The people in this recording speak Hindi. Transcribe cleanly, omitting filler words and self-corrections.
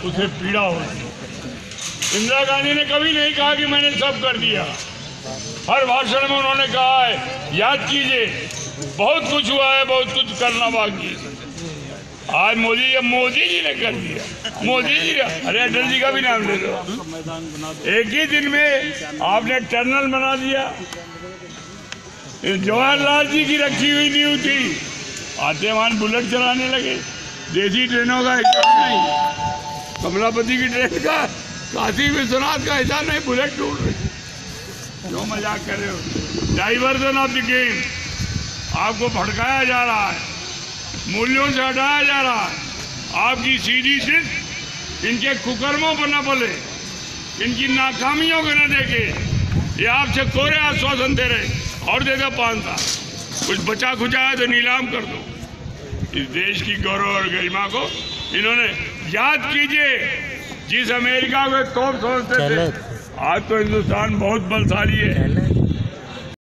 उसे पीड़ा होती है। इंदिरा गांधी ने कभी नहीं कहा कि मैंने सब कर दिया। हर भाषण में उन्होंने कहा है, याद कीजिए बहुत कुछ हुआ है, बहुत कुछ करना बाकी है। आज मोदी जी ने कर दिया। मोदी जी, अरे अटल जी का भी नाम ले लो। एक ही दिन में आपने टनल बना दिया। जवाहरलाल जी की रखी हुई नींव थी, आते वहां बुलेट चलाने लगे। देसी ट्रेनों का हिसाब नहीं, कमलापति की ट्रेन का, काशी विश्वनाथ का हिसाब नहीं, बुलेट टूट रही। जो मजाक कर रहे हो, डाइवर्जन ऑफ द गेम। आपको भड़काया जा रहा है, मूल्यों से हटाया जा रहा है। आपकी सीधी सिर्फ इनके कुकर्मों पर न पले, इनकी नाकामियों को न देखे। ये आपसे कोरे आश्वासन दे रहे और देगा 5 साल, कुछ बचा खुचा है तो नीलाम कर दो। इस देश की गौरव और गरिमा को इन्होंने, याद कीजिए जिस अमेरिका को तोप समझते थे, आज तो हिंदुस्तान बहुत बलशाली है।